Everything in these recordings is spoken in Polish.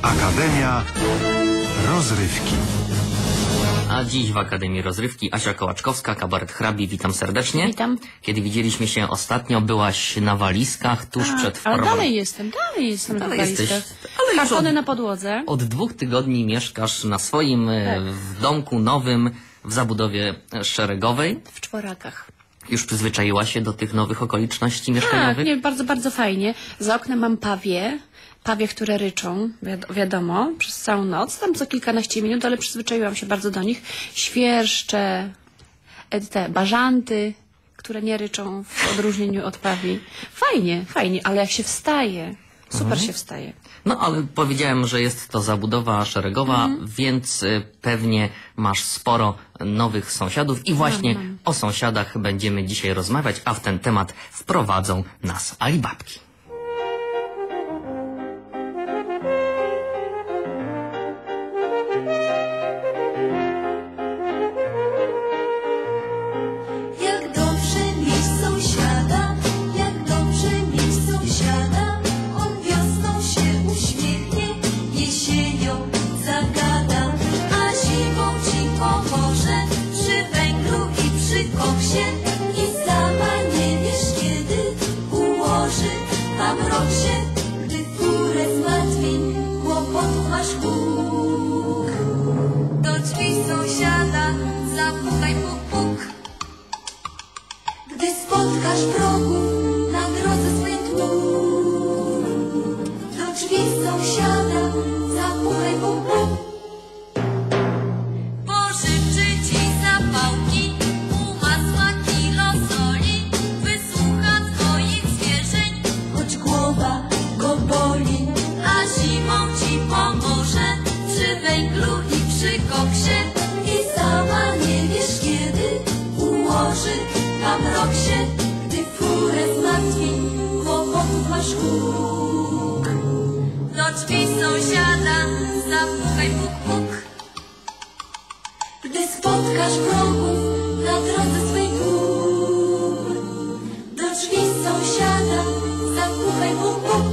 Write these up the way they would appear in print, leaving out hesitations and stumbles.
Akademia Rozrywki. A dziś w Akademii Rozrywki Asia Kołaczkowska, kabaret Hrabi. Witam serdecznie. Witam. Kiedy widzieliśmy się ostatnio, byłaś na walizkach tuż przed Ale wprowadzeniem. dalej jestem na jesteś. walizkach. Ale już Kartony na podłodze. Od 2 tygodni mieszkasz na swoim w domku nowym w zabudowie szeregowej. W czworakach. Już przyzwyczaiła się do tych nowych okoliczności Tak, mieszkaniowych? nie, bardzo, bardzo fajnie. Za oknem mam pawie, które ryczą, wiadomo, przez całą noc, tam co kilkanaście minut, ale przyzwyczaiłam się bardzo do nich. Świerszcze, te bażanty, które nie ryczą w odróżnieniu od pawi. Fajnie, ale jak się wstaje, super się wstaje. No ale powiedziałem, że jest to zabudowa szeregowa, więc pewnie masz sporo nowych sąsiadów i właśnie o sąsiadach będziemy dzisiaj rozmawiać, a w ten temat wprowadzą nas Alibabki. Jak dobrze mieć sąsiada, jak dobrze mieć sąsiada. On wiosną się uśmiechnie, jesienią zagada, a zimą ci pomoże przy węglu i przy koksie. I sama nie wiesz kiedy ułoży pamrok się, gdy furę zmartwień, kłopotów masz huk. Do drzwi sąsiada zapukaj puk puk. Gdy spotkasz wrogów na drodze swej dwóch, do drzwi sąsiada zapukaj puk puk. Pożyczy ci zapałki, pół masła, kilo soli, wysłucha twoich zwierzeń, choć głowa go boli, a zimą ci pomoże przy węglu i przy koksie. I sama nie wiesz kiedy ułoży pamrok się, gdy furę zmartwień, kłopotów masz huk. Do drzwi sąsiada zapukaj puk puk. Gdy spotkasz wrogów na drodze swej dwóch, do drzwi sąsiada zapukaj puk puk.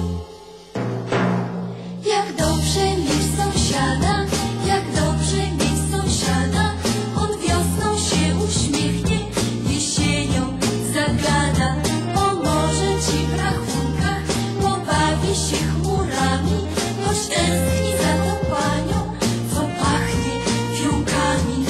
Jak dobrze mieć sąsiada, jak dobrze mieć sąsiada. On wiosną się uśmiechnie, jesienią zagada, pomoże ci w rachunkach, pobawi się chmurami, choć tęskni za tą panią, co pachnie fiołkami.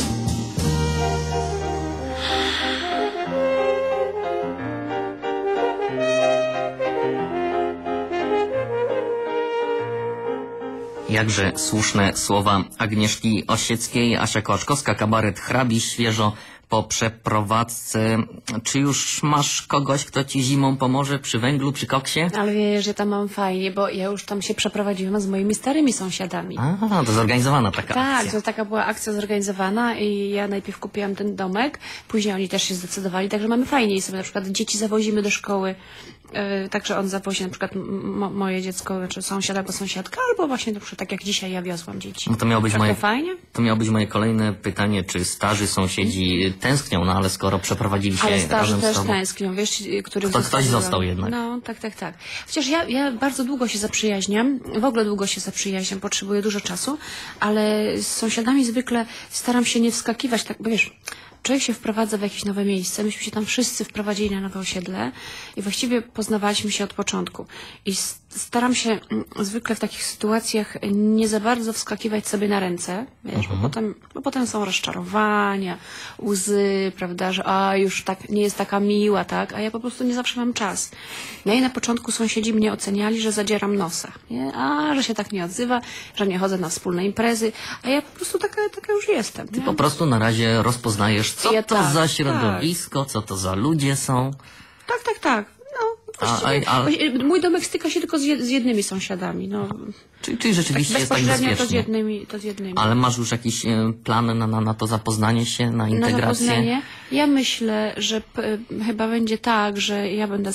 Jakże słuszne słowa Agnieszki Osieckiej. Asia Kołaczkowska, kabaret Hrabi, świeżo po przeprowadzce. Czy już masz kogoś, kto ci zimą pomoże przy węglu, przy koksie? Ale wiesz, że tam mam fajnie, bo ja już tam się przeprowadziłam z moimi starymi sąsiadami. A, to zorganizowana taka Tak, akcja. to taka była akcja zorganizowana i ja najpierw kupiłam ten domek, później oni też się zdecydowali, także mamy fajnie i sobie na przykład dzieci zawozimy do szkoły, także on zawozi na przykład moje dziecko, znaczy sąsiad albo sąsiadka, albo właśnie na przykład tak jak dzisiaj ja wiozłam dzieci. No to miało być Tak fajnie? To miało być moje kolejne pytanie, czy starzy sąsiedzi tęsknią, no ale skoro przeprowadzili się Ale starzy razem z też tobą. tęsknią, wiesz, których Ktoś zostawiłam. został jednak. No, tak. Chociaż ja bardzo długo się zaprzyjaźniam, w ogóle długo się zaprzyjaźniam, potrzebuję dużo czasu, ale z sąsiadami zwykle staram się nie wskakiwać, tak, bo wiesz, człowiek się wprowadza w jakieś nowe miejsce, myśmy się tam wszyscy wprowadzili na nowe osiedle i właściwie poznawaliśmy się od początku. I staram się zwykle w takich sytuacjach nie za bardzo wskakiwać sobie na ręce, wiesz, bo potem są rozczarowania, łzy, prawda, że już tak nie jest taka miła, tak, a ja po prostu nie zawsze mam czas. No i na początku sąsiedzi mnie oceniali, że zadzieram nosa, nie? Że się tak nie odzywa, że nie chodzę na wspólne imprezy, a ja po prostu taka już jestem. Ty po prostu na razie rozpoznajesz, co Ja to tak, za środowisko, co to za ludzie są. Tak. No, właściwie, mój domek styka się tylko z jednymi sąsiadami. No, Czyli rzeczywiście jest tak bezpośrednio bezpiecznie. to z jednymi. Ale masz już jakiś plan na to zapoznanie się, na integrację? Na zapoznanie? Ja myślę, że chyba będzie tak, że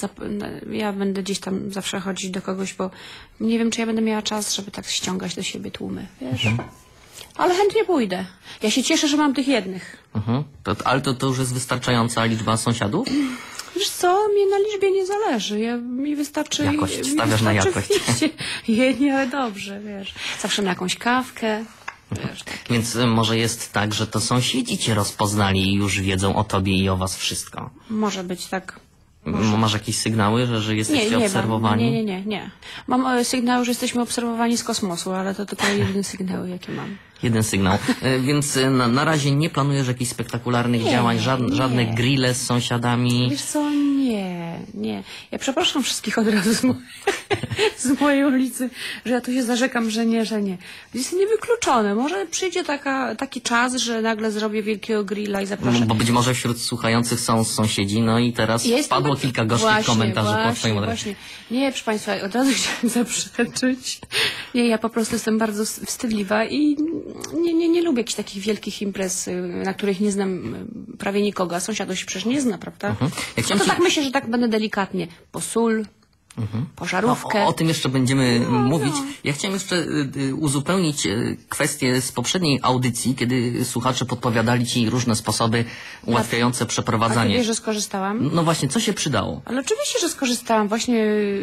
ja będę gdzieś tam zawsze chodzić do kogoś, bo nie wiem, czy ja będę miała czas, żeby tak ściągać do siebie tłumy, wiesz? Ale chętnie pójdę. Ja się cieszę, że mam tych jednych. Ale to już jest wystarczająca liczba sąsiadów? Wiesz co, mnie na liczbie nie zależy. Mi wystarczy... Jakość, mi stawiasz na wystarczy jakość. Jednie, ale dobrze, wiesz. Zawsze na jakąś kawkę. Wiesz, tak. Więc może jest tak, że to sąsiedzi cię rozpoznali i już wiedzą o tobie i o was wszystko. Może być tak. Masz jakieś sygnały, że jesteście obserwowani? Nie. Mam sygnał, że jesteśmy obserwowani z kosmosu, ale to tylko jeden sygnał, jaki mam. Jeden sygnał. Więc na razie nie planujesz jakichś spektakularnych działań, żadne grille z sąsiadami? Wiesz co, nie. Ja przepraszam wszystkich od razu z mojej ulicy, że ja tu się zarzekam, że nie. Jest niewykluczone. Może przyjdzie taki czas, że nagle zrobię wielkiego grilla i zaproszę. Bo być może wśród słuchających są sąsiedzi, no i teraz padło kilka gorzkich komentarzy pod twoim adresem. Właśnie. Nie, proszę Państwa, od razu chciałam zaprzeczyć. Nie, ja po prostu jestem bardzo wstydliwa i nie lubię jakichś takich wielkich imprez, na których nie znam prawie nikogo, a sąsiadów się przecież nie zna, prawda? No to tak myślę, że tak będę delikatnie. Po sól, po żarówkę. O tym jeszcze będziemy mówić. Ja chciałem jeszcze uzupełnić kwestię z poprzedniej audycji, kiedy słuchacze podpowiadali ci różne sposoby ułatwiające A przeprowadzanie. ty wiesz, że skorzystałam? No właśnie, co się przydało? Ale oczywiście, że skorzystałam. Właśnie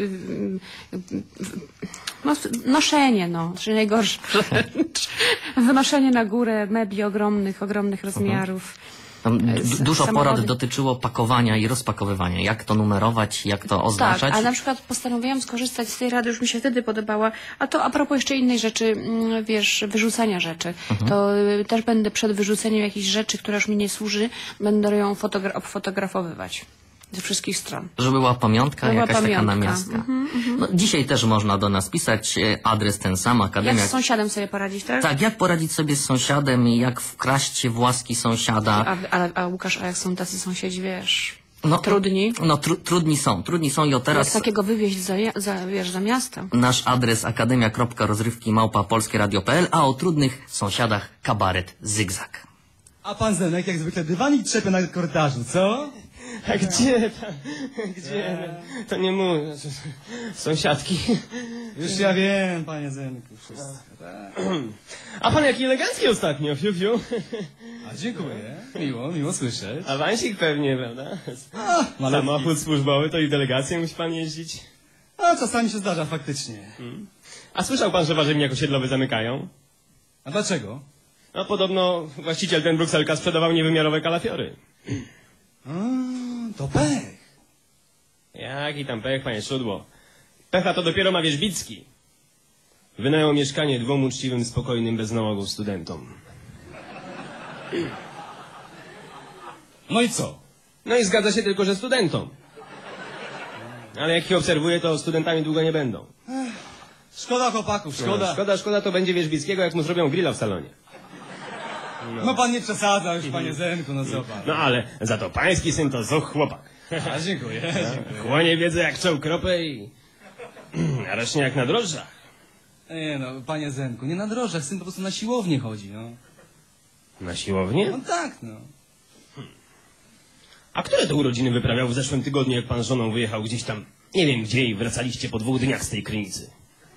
noszenie, czyli najgorsza rzecz. Wynoszenie na górę mebli ogromnych rozmiarów. Tam dużo samochody. porad dotyczyło pakowania i rozpakowywania. Jak to numerować, jak to oznaczać. Tak, a na przykład postanowiłam skorzystać z tej rady, już mi się wtedy podobała. A to a propos jeszcze innej rzeczy, wiesz, wyrzucania rzeczy. To też będę przed wyrzuceniem jakichś rzeczy, która już mi nie służy, będę ją obfotografowywać. Ze wszystkich stron. Żeby była pamiątka, Była jakaś taka pamiątka. namiastka. No, dzisiaj też można do nas pisać. Adres ten sam, Akademia. Jak z sąsiadem sobie poradzić, tak? Tak, jak poradzić sobie z sąsiadem i jak wkraść w łaski sąsiada. A Łukasz, a jak są tacy sąsiedzi, wiesz, No, trudni? No, trudni są i o teraz... Jak takiego wywieźć za miasto. Nasz adres akademia.rozrywki@polskieradio.pl, a o trudnych sąsiadach kabaret Zygzak. A pan Zenek jak zwykle dywanik trzepie na korytarzu, co? A gdzie tam? Gdzie? To nie mój. Sąsiadki. Już ja wiem, panie Zenku, wszystko. A pan jaki elegancki ostatnio, fiu, fiu. A dziękuję, miło słyszeć. Awansik pewnie, prawda? Malutki. Samochód służbowy to i delegację musi pan jeździć. A czasami się zdarza faktycznie. A słyszał pan, że warzywniak osiedlowy zamykają? A dlaczego? No podobno właściciel ten Brukselka sprzedawał niewymiarowe kalafiory. To pech. Jaki tam pech, panie Szudło. Pecha to dopiero ma Wierzbicki. Wynajął mieszkanie 2 uczciwym, spokojnym, bez nałogów studentom. No i co? No i zgadza się tylko, że studentom. Ale jak ich obserwuję, to studentami długo nie będą. Szkoda chłopaków, szkoda. Szkoda, to będzie Wierzbickiego, jak mu zrobią grilla w salonie. No pan nie przesadza już, panie Zenku, no co pan? No ale za to pański syn to zuch chłopak. A dziękuję. Chłonie wiedzę jak czoł kropę i... A rośnie jak na drożdżach. Nie no, panie Zenku, nie na drożdżach, syn po prostu na siłownię chodzi, no. Na siłownię? No tak, no. A które to urodziny wyprawiał w zeszłym tygodniu, jak pan z żoną wyjechał gdzieś tam, nie wiem gdzie, i wracaliście po 2 dniach z tej Krynicy?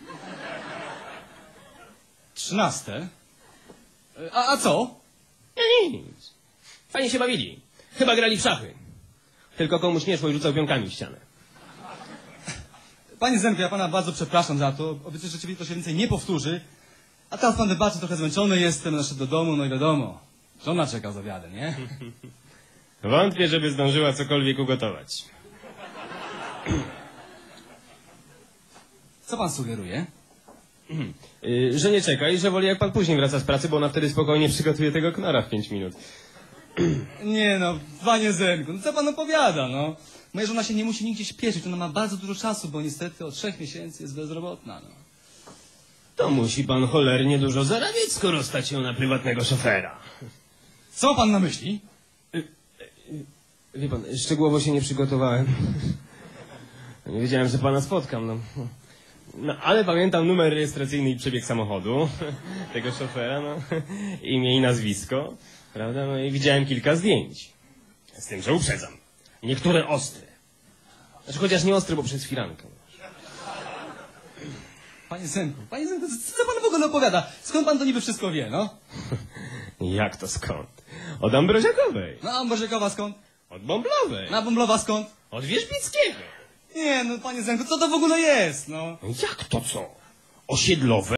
13. A co? Nic. Fajnie się bawili. Chyba grali w szachy. Tylko komuś nie szło i rzucał pionkami w ścianę. Panie Zenku, ja pana bardzo przepraszam za to. Obiecuję, że to się więcej nie powtórzy. A teraz pan wybaczy, trochę zmęczony jestem, nasz do domu, no i wiadomo. Żona czeka z obiadem, nie? Wątpię, żeby zdążyła cokolwiek ugotować. Co pan sugeruje? Że nie czeka i że woli, jak pan później wraca z pracy, bo ona wtedy spokojnie przygotuje tego knora w 5 minut. Nie no, panie Zenku, no co pan opowiada, no? Moja żona się nie musi nigdzie śpieszyć, ona ma bardzo dużo czasu, bo niestety od 3 miesięcy jest bezrobotna, no. To musi pan cholernie dużo zarabiać, skoro stać się na prywatnego szofera. Co pan na myśli? Wie pan, szczegółowo się nie przygotowałem. Nie wiedziałem, że pana spotkam, no. No, ale pamiętam numer rejestracyjny i przebieg samochodu tego szofera, no. Imię i nazwisko, prawda? No i widziałem kilka zdjęć. Z tym, że uprzedzam. Niektóre ostre. Znaczy, chociaż nie ostre, bo przez firankę. Panie Zenku, co pan w ogóle opowiada? Skąd pan to niby wszystko wie, no? Jak to skąd? Od Ambroziakowej. No, a Bożekowa skąd? Od Bąblowej. Na Bąblowa skąd? Od Wierzbickiego. Nie no, panie Zenku, co to w ogóle jest, no? Jak to co? Osiedlowe